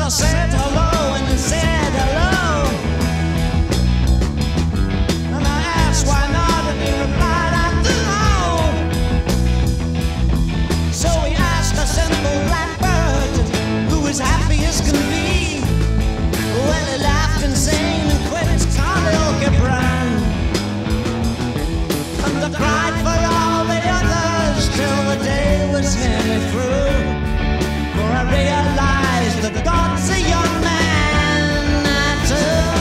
I said hello and he said hello. And I asked why not and he replied I don't know. So he asked a simple blackbird who was happy as can be. Well, he laughed insane and quit his karaoke brand. And I cried for all the others till the day was nearly through. For I realized that God's a young man too.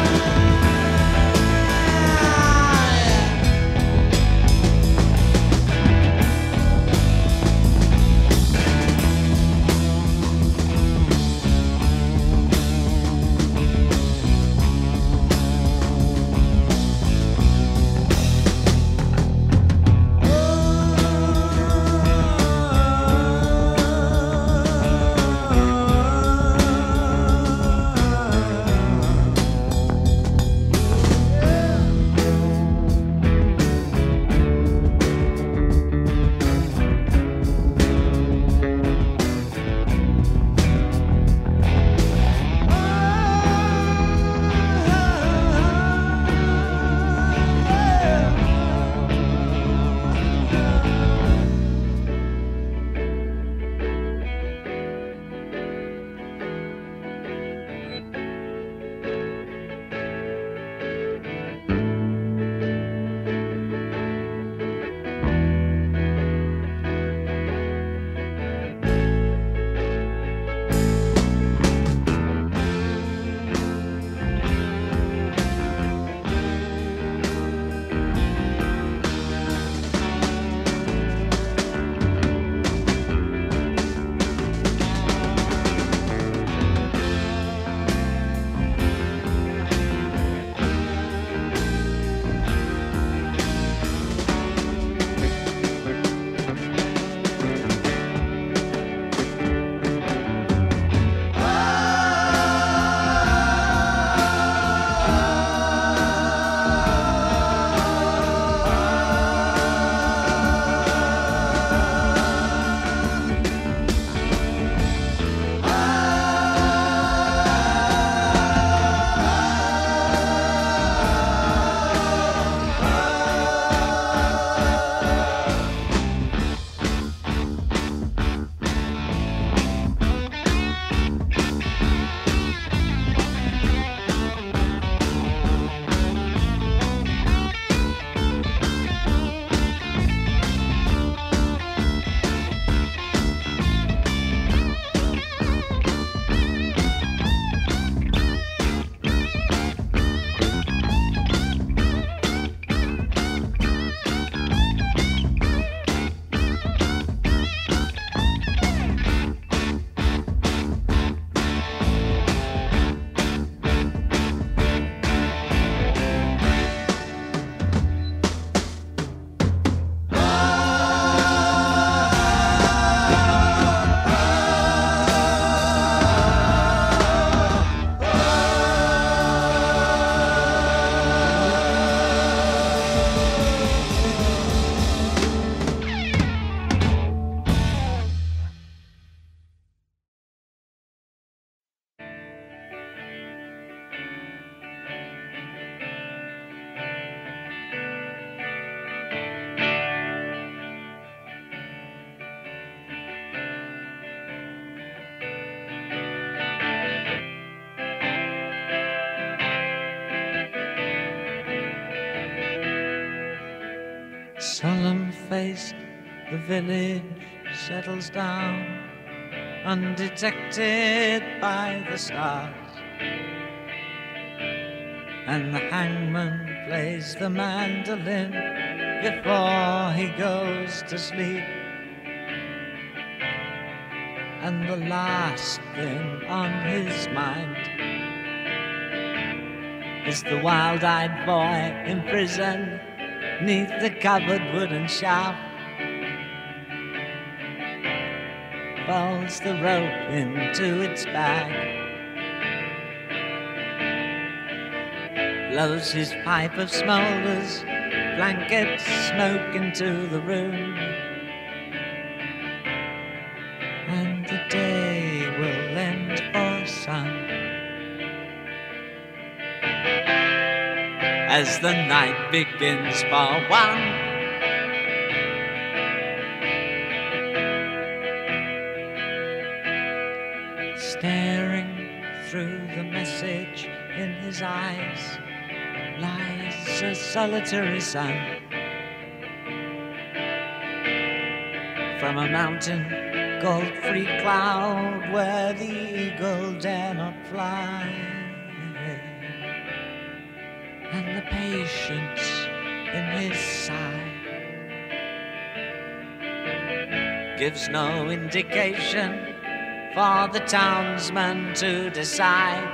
Solemn-faced, the village settles down, undetected by the stars, and the hangman plays the mandolin before he goes to sleep. And the last thing on his mind is the wild-eyed boy in prison 'neath the covered wooden shaft. Folds the rope into its bag, blows his pipe of smoulders, blankets smoke into the room, and the day will end for as the night begins for one. Staring through the message in his eyes lies a solitary sun. From a mountain called Freecloud, where the eagle dare not fly, and the patience in his sigh gives no indication for the townsman to decide.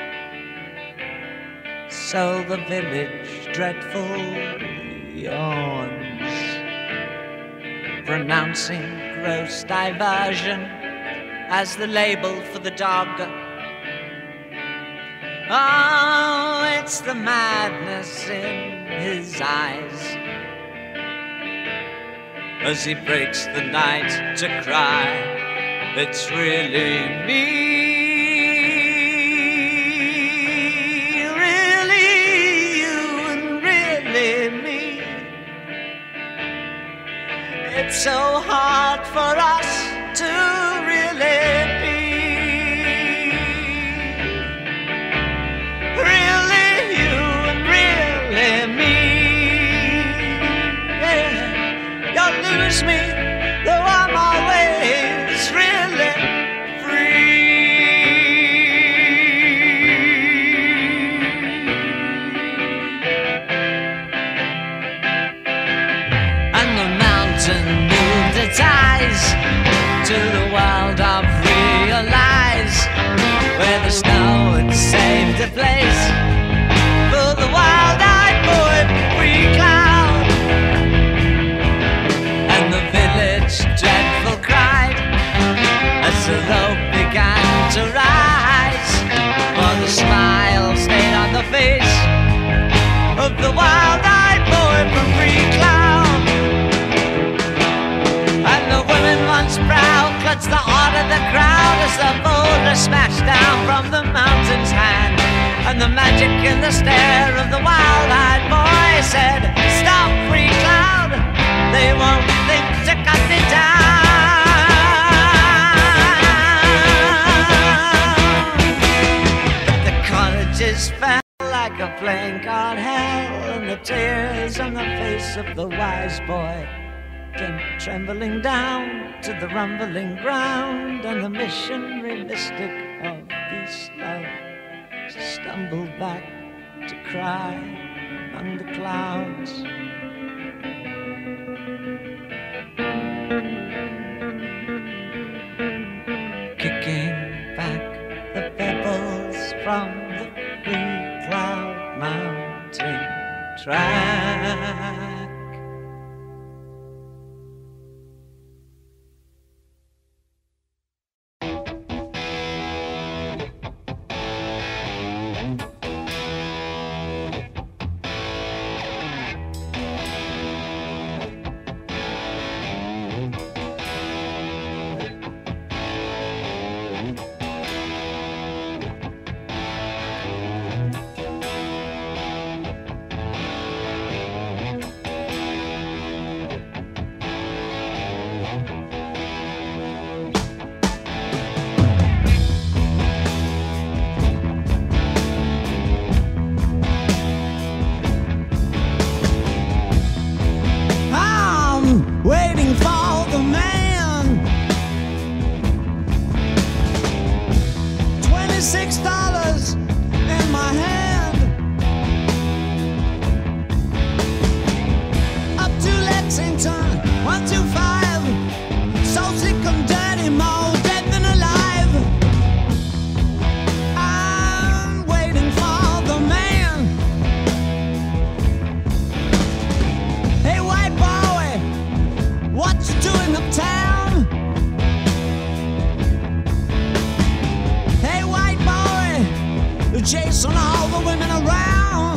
So the village dreadful yawns, pronouncing gross diversion as the label for the dog. Oh, it's the madness in his eyes as he breaks the night to cry, it's really me, really you and really me. It's so hard for us to really be, really you and really me. Yeah, you'll lose me, though I'm always really free. And the mountain moved its eyes to the world of realize, where the snow had saved a place for the wild-eyed boy Freecloud. And the village dreadful cried as the load began to rise, for the smile stayed on the face of the wild-eyed boy from Freecloud. And the women once proud clutched the heart of the crowd as the boulder smashed down from the mountain's hand. And the magic in the stare of the wild-eyed boy said, stop, Freecloud, they won't think to cut it down. But the cottages fell like a playing card hell, and the tears on the face of the wise boy came trembling down to the rumbling ground. And the missionary mystic of peace love stumbled back to cry among the clouds. Kicking back the pebbles from the Freecloud mountain track. Waiting for the man. $26 in my hand. Up to Lexington, 125. So sick and dirty, more dead than alive. I'm waiting for the man. Hey, white Bowie, what you doing uptown? Hey, white boy, you're chasing all the women around.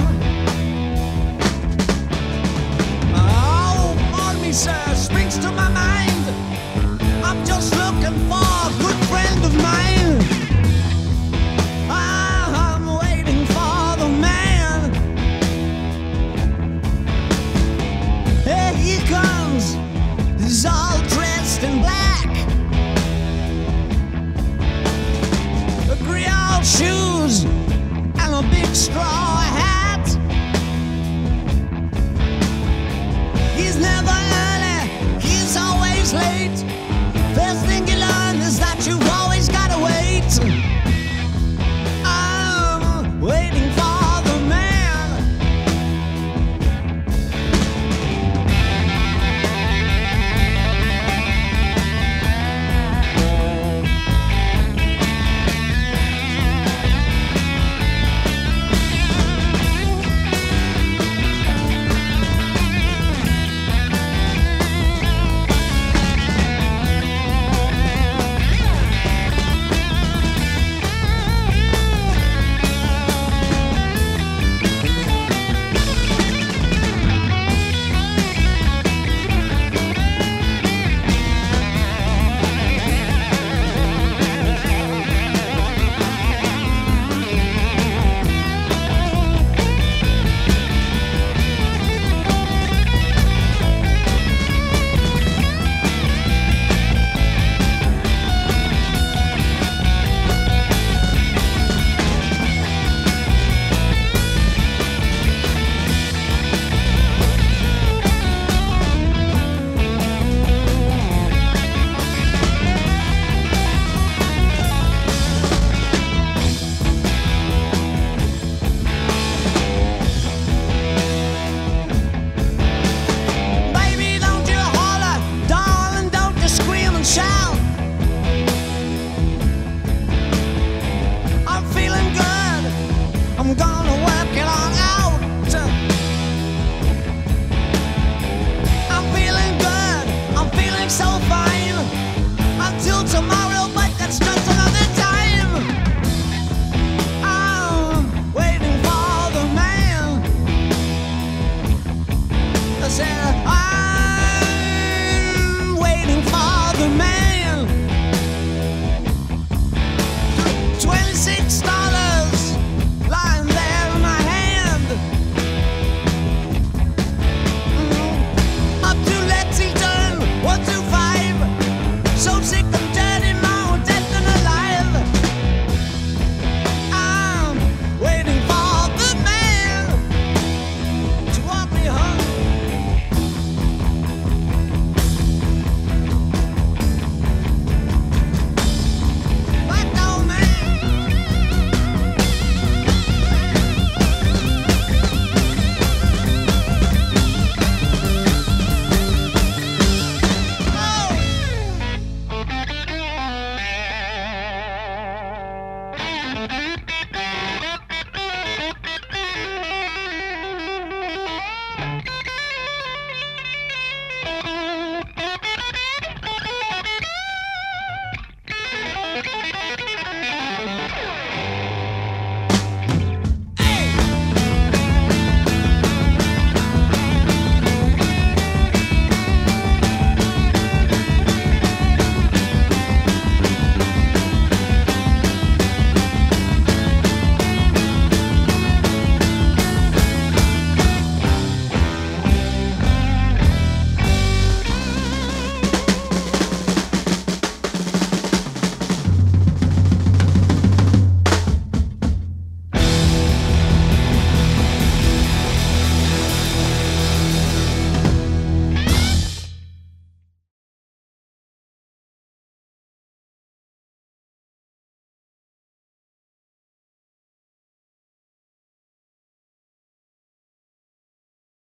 Oh, pardon me, sir, springs to my mind. I'm just looking for a good friend of mine. I'm waiting for the man. shoes and a big straw hat. He's never early, he's always late. First thing you learn is that you've always gotta wait. I'm waiting for the man.